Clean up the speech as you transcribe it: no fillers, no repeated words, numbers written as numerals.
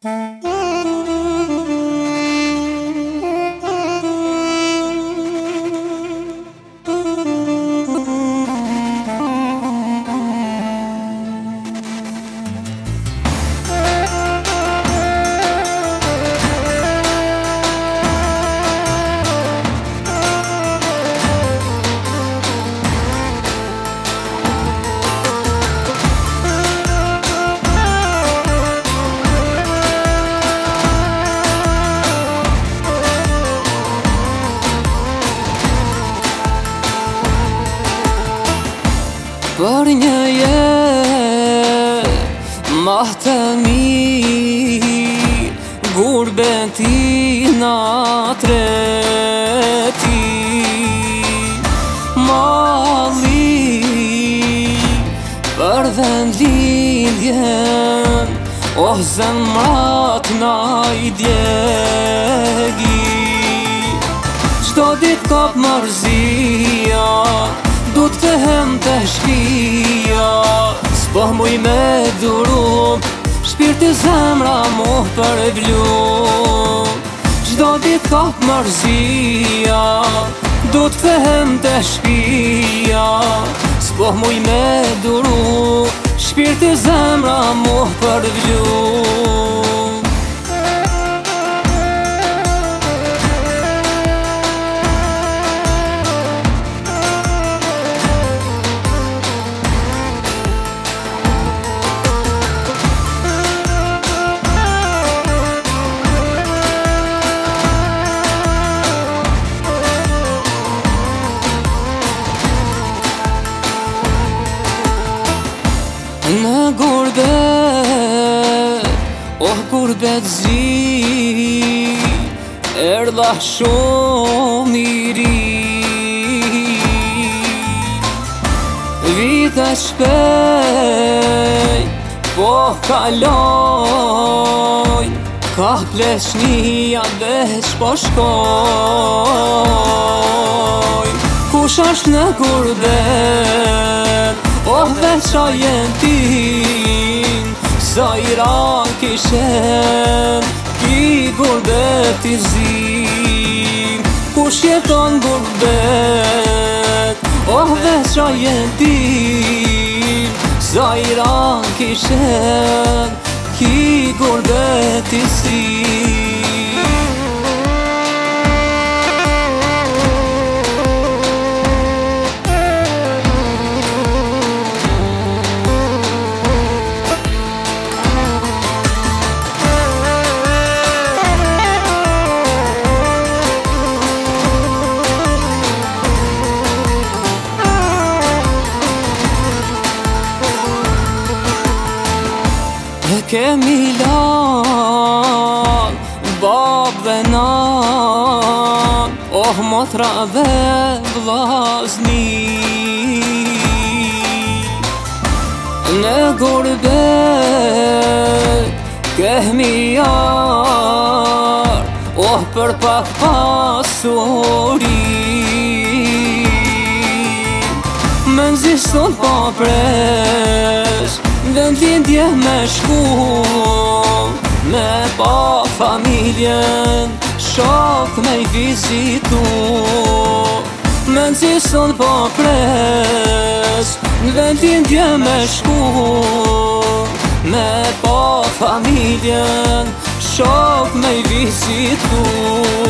Për një jetë ma të mirë, gurbeti na treti malli, për vend lindjen, oh zemrat na i djegi. Qdo dit kap mërzia, du t'kthehem të shpia, s'po muj me duru, shpirti zemra mu përvlu. Qdo dit kap mërzia, du t'kthehem të shpia, s'po muj me duru, shpirti zemra mu përvlu. Në gurbet, oh gurbet zi, erdha shumë i ri. Vite shpejt, po kaloj, ka pleshnia veç po shkoj. Kush është në gurbet, oh veç a jen tin, sa i ran kishen, ki gurbet i zin. Kush jeton gurbet, oh veç a jen tin, sa i ran kishen, ki gurbet i zin. Kemi lan, bab dhe nan, oh motra dhe vlazni. Në gurbet kemi jar, oh për pak pasuri. Me nëziston pa presh, vend lindje me shku, me pa familjen, shok me i vizitu. Me nëziston pa pres, vend lindje me shku, me pa familjen, shok me i vizitu.